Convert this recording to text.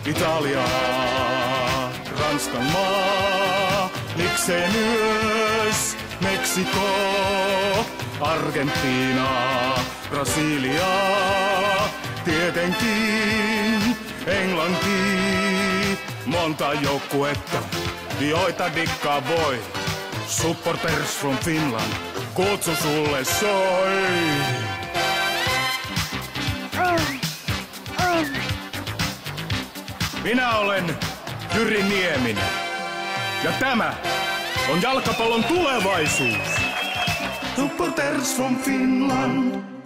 Italia, Ranskan maa, miksei myös Meksiko, Argentiina, Brasilia, tietenkin Englanti. Monta joukkuetta, joita dikkaa voi. Supporters from Finland, kutsu sulle soi. Minä olen Jyri Nieminen. Ja tämä on jalkapallon tulevaisuus. Supporters from Finland.